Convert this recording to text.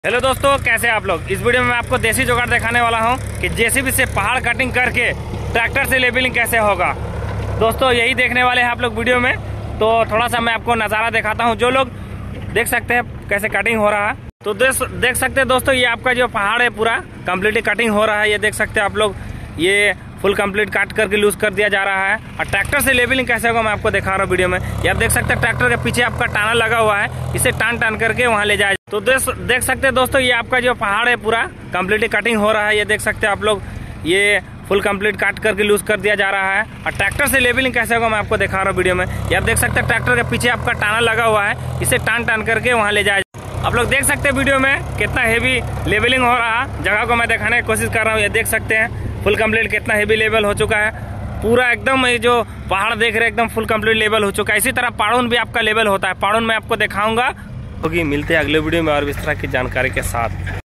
Hello दोस्तों, कैसे आप लोग। इस वीडियो में मैं आपको देसी जुगाड़ दिखाने वाला हूं कि जेसीबी से पहाड़ कटिंग करके ट्रैक्टर से लेवलिंग कैसे होगा। दोस्तों यही देखने वाले हैं आप लोग वीडियो में। तो थोड़ा सा मैं आपको नज़ारा दिखाता हूं, जो लोग देख सकते हैं कैसे कटिंग हो रहा है। तो देख सकते हैं दोस्तों, ये आपका जो पहाड़ है पूरा कम्प्लीटली कटिंग हो रहा है। ये देख सकते हैं आप लोग, ये फुल कंप्लीट काट करके लूज कर दिया जा रहा है। और ट्रैक्टर से लेवलिंग कैसे होगा मैं आपको दिखा रहा हूँ वीडियो में। ये आप देख सकते हैं ट्रैक्टर के पीछे आपका टाना लगा हुआ है, इसे टान करके वहाँ ले जाए। तो देख सकते हैं दोस्तों, ये आपका जो पहाड़ है पूरा कम्प्लीटली कटिंग हो रहा है। ये देख सकते हैं आप लोग, ये फुल कंप्लीट काट करके लूज कर दिया जा रहा है। और ट्रैक्टर से लेवलिंग कैसे होगा मैं आपको दिखा रहा हूँ वीडियो में। ये आप देख सकते हैं ट्रैक्टर के पीछे आपका टाना लगा हुआ है, इसे टान करके वहाँ ले जाए। आप लोग देख सकते हैं वीडियो में कितना हेवी लेवलिंग हो रहा है। जगह को मैं दिखाने की कोशिश कर रहा हूँ। ये देख सकते हैं फुल कंप्लीट कितना हेवी लेवल हो चुका है पूरा एकदम। ये जो पहाड़ देख रहे हैं एकदम फुल कंप्लीट लेवल हो चुका है। इसी तरह पहाड़ों भी आपका लेवल होता है। पहाड़ों में आपको दिखाऊंगा। मिलते हैं अगले वीडियो में और इस तरह की जानकारी के साथ।